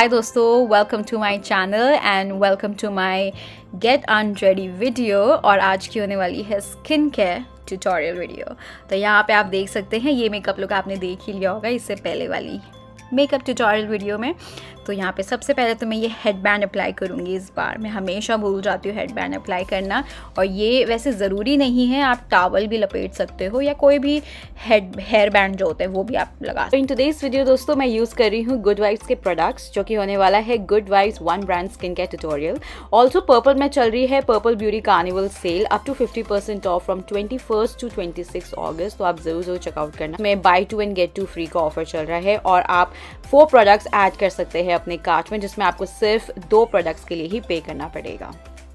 हाय दोस्तों, welcome to my channel and welcome to my get unready video. और आज की होने वाली है स्किन केयर ट्यूटोरियल वीडियो। तो यहाँ पे आप देख सकते हैं ये मेकअप लुक आपने देख ही लिया होगा इससे पहले वाली मेकअप ट्यूटोरियल वीडियो में। तो यहाँ पे सबसे पहले तो मैं ये हेडबैंड अप्लाई करूँगी। इस बार मैं हमेशा भूल जाती हूँ हेडबैंड अप्लाई करना, और ये वैसे ज़रूरी नहीं है, आप टॉवल भी लपेट सकते हो या कोई भी हेयर बैंड जो होता है वो भी आप लगा। तो इन टुडेस वीडियो दोस्तों मैं यूज़ कर रही हूँ गुड वाइब्स के प्रोडक्ट्स, जो कि होने वाला है good vibes one brand skin care tutorial. Also purple में चल रही है purple beauty carnival sale up to 50% off from 21 to 26 अगस्त। तो आप जरूर चेकआउट करना। में बाय 2 and get 2 फ्री का ऑफर चल रहा है और आप 4 प्रोडक्ट्स ऐड कर सकते हैं अपने कार्ट में, जिसमें आपको सिर्फ 2 प्रोडक्ट्स के लिए ही पे करना पड़ेगा।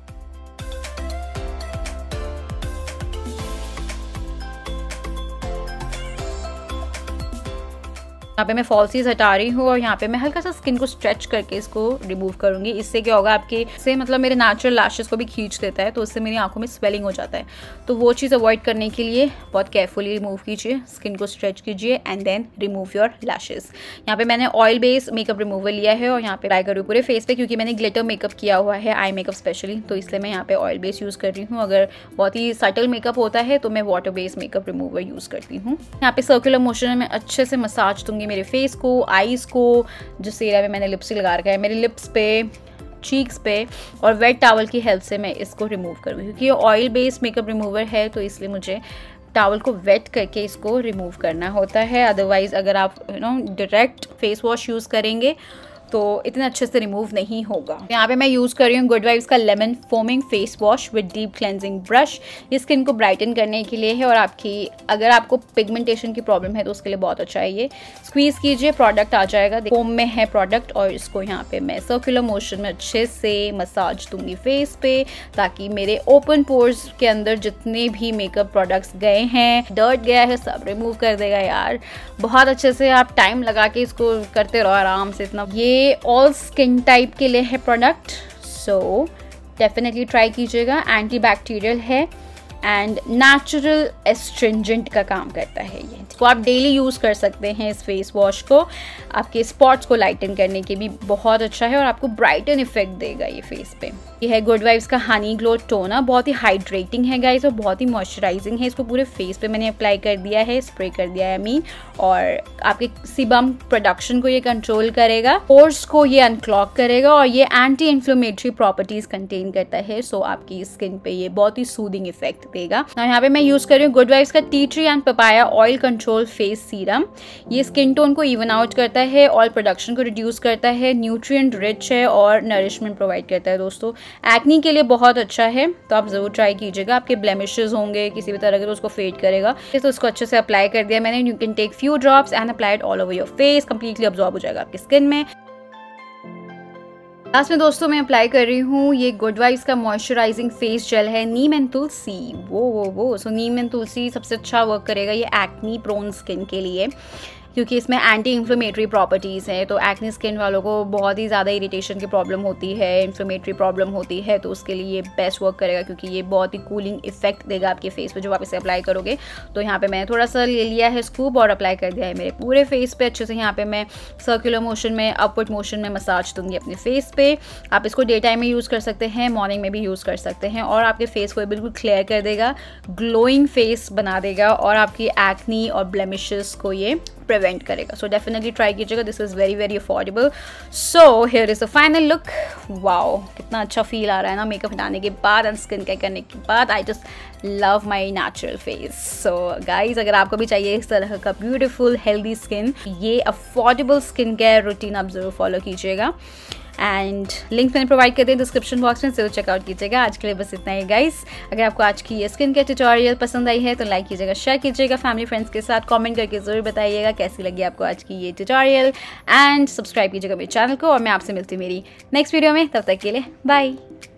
यहाँ पे मैं फॉल्सीज हटा रही हूँ और यहाँ पे मैं हल्का सा स्किन को स्ट्रेच करके इसको रिमूव करूंगी। इससे क्या होगा, आपके से मतलब मेरे नेचुरल लैशेस को भी खींच देता है, तो उससे मेरी आंखों में स्वेलिंग हो जाता है। तो वो चीज़ अवॉइड करने के लिए बहुत केयरफुली रिमूव कीजिए, स्किन को स्ट्रेच कीजिए and then remove your lashes. यहाँ पे मैंने ऑयल बेस्ड मेकअप रिमूवर लिया है और यहाँ पे अप्लाई करूँ पूरे फेस पे, क्योंकि मैंने ग्लिटर मेकअप किया हुआ है, आई मेकअप स्पेशली, तो इसलिए मैं यहाँ पे ऑयल बेस्ड यूज़ कर रही हूँ। अगर बहुत ही सटल मेकअप होता है तो मैं water based makeup remover use करती हूँ। यहाँ पे सर्कुलर मोशन में मैं अच्छे से मसाज दूंगी मेरे फेस को, आईज को, जो सेरा में मैंने लिपस्टिक लगा रखा है मेरे लिप्स पे, चीक्स पे, और वेट टॉवल की हेल्प से मैं इसको रिमूव करूँगी। क्योंकि ये ऑयल बेस्ड मेकअप रिमूवर है तो इसलिए मुझे टॉवल को वेट करके इसको रिमूव करना होता है। अदरवाइज अगर आप डायरेक्ट फेस वॉश यूज़ करेंगे तो इतना अच्छे से रिमूव नहीं होगा। यहाँ पे मैं यूज़ कर रही हूँ गुड वाइब्स का lemon foaming face wash with deep cleansing brush. ये स्किन को ब्राइटन करने के लिए है और अगर आपको पिगमेंटेशन की प्रॉब्लम है तो उसके लिए बहुत अच्छा है। ये स्क्वीज़ कीजिए, प्रोडक्ट आ जाएगा, फोम में है प्रोडक्ट, और इसको यहाँ पे मैं सर्कुलर मोशन में अच्छे से मसाज दूंगी फेस पे, ताकि मेरे ओपन पोर्स के अंदर जितने भी मेकअप प्रोडक्ट्स गए हैं, डर्ट गया है, सब रिमूव कर देगा यार। बहुत अच्छे से आप टाइम लगा के इसको करते रहो आराम से। इतना ये ऑल स्किन टाइप के लिए है प्रोडक्ट, सो डेफिनेटली ट्राई कीजिएगा। एंटी बैक्टीरियल है एंड नेचुरल एस्ट्रिंजेंट का काम करता है ये। तो आप डेली यूज़ कर सकते हैं इस फेस वॉश को, आपके स्पॉट्स को लाइटन करने के भी बहुत अच्छा है और आपको ब्राइटन इफेक्ट देगा ये फेस पे। ये है गुड वाइब्स का हनी ग्लो टोनर, बहुत ही हाइड्रेटिंग है गाइस और बहुत ही मॉइस्चराइजिंग है। इसको पूरे फेस पे मैंने अप्लाई कर दिया है, स्प्रे कर दिया है और आपके सीबम प्रोडक्शन को ये कंट्रोल करेगा, पोर्स को ये अनक्लॉग करेगा, और ये एंटी इन्फ्लेमेटरी प्रॉपर्टीज कंटेन करता है। सो आपकी स्किन पे ये बहुत ही सूदिंग इफेक्ट देगा। यहाँ पे मैं यूज कर रही हूँ गुड वाइब्स का tea tree and papaya oil control face serum. ये स्किन टोन को इवन आउट करता है, ऑयल प्रोडक्शन को रिड्यूस करता है, न्यूट्रिएंट रिच है और नरिशमेंट प्रोवाइड करता है। दोस्तों एक्नी के लिए बहुत अच्छा है, तो आप जरूर ट्राई कीजिएगा। आपके ब्लेमिशेस होंगे किसी भी तरह के तो उसको फेड करेगा। तो इसको अच्छे से अप्लाई कर दिया मैंने। You can take few drops and apply it all over your face, completely absorb हो जाएगा आपकी स्किन में। लास्ट में दोस्तों मैं अप्लाई कर रही हूँ ये गुड वाइब्स का मॉइस्चराइजिंग फेस जेल है, नीम एंड तुलसी। वो सो नीम एंड तुलसी सबसे अच्छा वर्क करेगा ये एक्नी प्रोन स्किन के लिए, क्योंकि इसमें एंटी इन्फ्लेमेटरी प्रॉपर्टीज़ हैं। तो एक्ने स्किन वालों को बहुत ही ज़्यादा इरिटेशन की प्रॉब्लम होती है, इन्फ्लेमेटरी प्रॉब्लम होती है, तो उसके लिए ये बेस्ट वर्क करेगा, क्योंकि ये बहुत ही कूलिंग इफेक्ट देगा आपके फेस पे जब आप इसे अप्लाई करोगे। तो यहाँ पे मैंने थोड़ा सा ले लिया है स्कूप और अप्लाई कर दिया है मेरे पूरे फेस पे अच्छे से। यहाँ पे मैं सर्कुलर मोशन में, अपवर्ड मोशन में मसाज दूंगी अपने फेस पे। आप इसको डे टाइम में यूज़ कर सकते हैं, मॉर्निंग में भी यूज़ कर सकते हैं, और आपके फेस को बिल्कुल क्लियर कर देगा, ग्लोइंग फेस बना देगा, और आपकी एक्नी और ब्लेमिशेस को ये प्रिवेंट करेगा। सो डेफिनेटली ट्राई कीजिएगा, this is very very affordable. So here is the final look. Wow, कितना अच्छा फील आ रहा है ना मेकअप हटाने के बाद एंड स्किन केयर करने के बाद। I just love my natural face. So guys, अगर आपको भी चाहिए इस तरह का ब्यूटीफुल हेल्दी स्किन, ये अफोर्डेबल स्किन केयर रूटीन आप जरूर फॉलो कीजिएगा। एंड लिंक मैंने प्रोवाइड कर दिया डिस्क्रिप्शन बॉक्स में, जरूर चेकआउट कीजिएगा। आज के लिए बस इतना ही गाइस। अगर आपको आज की ये स्किन केयर ट्यूटोरियल पसंद आई है तो लाइक कीजिएगा, शेयर कीजिएगा फैमिली फ्रेंड्स के साथ, कमेंट करके जरूर बताइएगा कैसी लगी आपको आज की ये ट्यूटोरियल, एंड सब्सक्राइब कीजिएगा मेरे चैनल को। और मैं आपसे मिलती हूँ मेरी नेक्स्ट वीडियो में, तब तक के लिए बाय।